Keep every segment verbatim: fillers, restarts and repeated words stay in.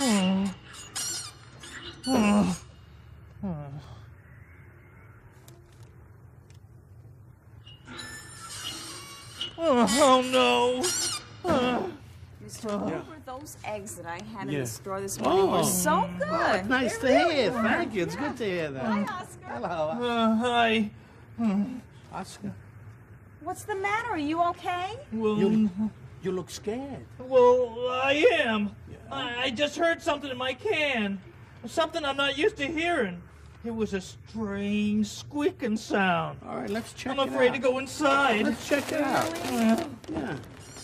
Oh. Oh. Oh. Oh, no. Oh. Mister Hoover, Yeah. those eggs that I had Yeah. in the store this morning Oh. were so good. Oh, it's nice They to really hear. were. Thank you. It's Yeah. good to hear that. Hi, Oscar. Hello. Uh, hi. Oscar. What's the matter? Are you okay? Well, You, you look scared. well, I am. Yeah. I, I just heard something in my can. Something I'm not used to hearing. It was a strange squeaking sound. All right, let's check I'm it afraid out. to go inside. Let's check it out. Uh, Yeah.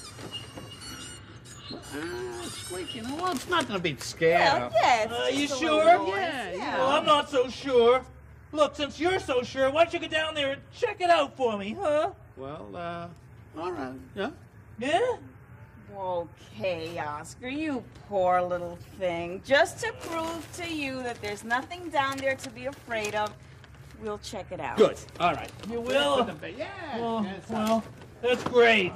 Ah, squeaking. Well, it's nothing to be scared Well, of. yeah. it's Are you just a sure? little noise. Yeah, yeah. Well, I'm not so sure. Look, since you're so sure, why don't you go down there and check it out for me, huh? Well, uh, all right. Yeah. Yeah? Okay, Oscar, you poor little thing. Just to prove to you that there's nothing down there to be afraid of, we'll check it out. Good. All right. You will? Yeah. Well, yes, well, that's great.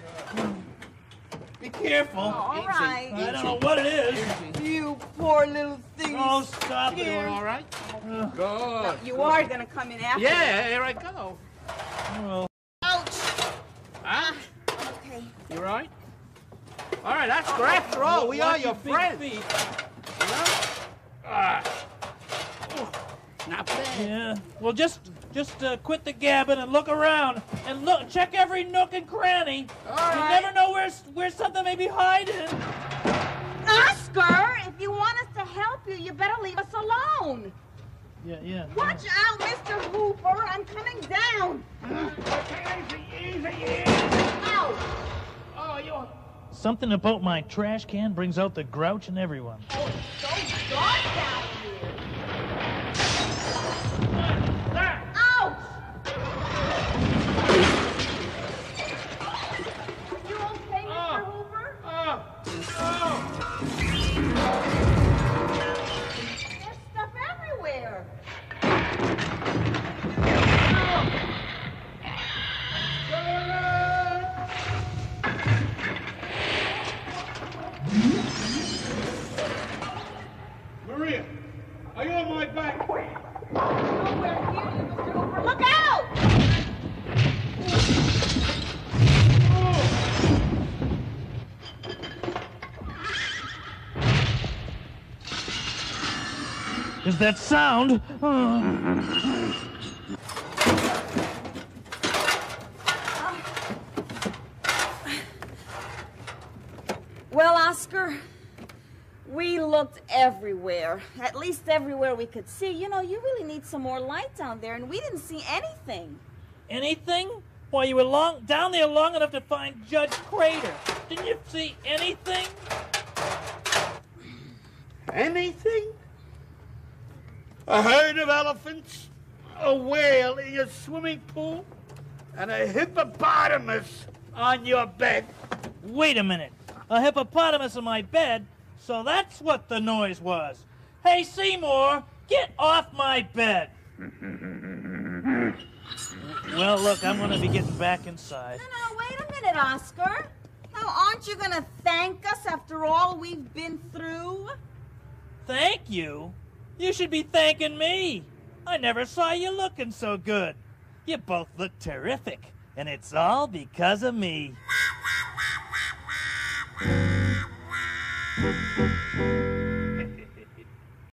Be careful. All Easy. right. I don't know what it is. You poor little thing. Oh, stop You it. doing all right? Uh, Good. You are going to come in after Yeah, here I go. well, Ouch. Huh? Okay. You right? All right, that's good. After all, we are watch your big friends. feet. You know? Ah. Not bad. Yeah. Well, just just uh, quit the gabbing and look around and look. Check every nook and cranny. All You right. never know where where something may be hiding. Oscar, if you want us to help you, you better leave us alone. Yeah, yeah. Watch out, Mister Hooper. I'm coming down. Easy, easy. Ouch. Oh, you. Something about my trash can brings out the grouch in everyone. Oh, it's so dark out here. Ouch! You okay, Mister Hoover? Oh, oh. There's stuff everywhere. Maria, are you on my back? Nowhere near you, Mister Hoover. Look out! Is that sound? Uh, Well, Oscar, we looked everywhere. At least everywhere we could see. You know, you really need some more light down there, and we didn't see anything. anything? Why, you were long down there long enough to find Judge Crater. Didn't you see anything? Anything? A herd of elephants, a whale in your swimming pool, and a hippopotamus on your bed. Wait a minute. A hippopotamus in my bed? So that's what the noise was. Hey, Seymour, get off my bed. Well, look, I'm going to be getting back inside. No, no, wait a minute, Oscar. Now, aren't you going to thank us after all we've been through? Thank you? You should be thanking me. I never saw you looking so good. You both look terrific, and it's all because of me.